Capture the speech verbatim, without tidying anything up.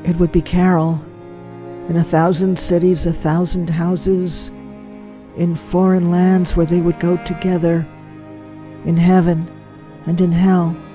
It would be Carol, in a thousand cities, a thousand houses, in foreign lands where they would go together, in heaven and in hell.